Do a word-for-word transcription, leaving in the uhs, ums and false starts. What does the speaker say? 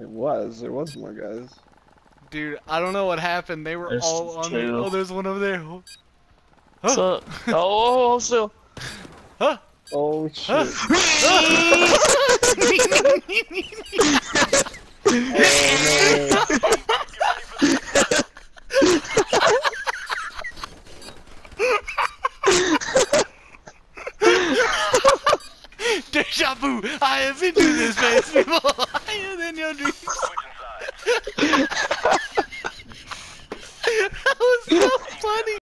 It was. There was more guys. Dude, I don't know what happened. They were There's all on the. two. Oh, there's one over there. Oh. What's Huh? up? Oh, still. Huh? Oh shit. Huh? Deja vu! I have been to this place before! Higher than your dreams! That was so funny!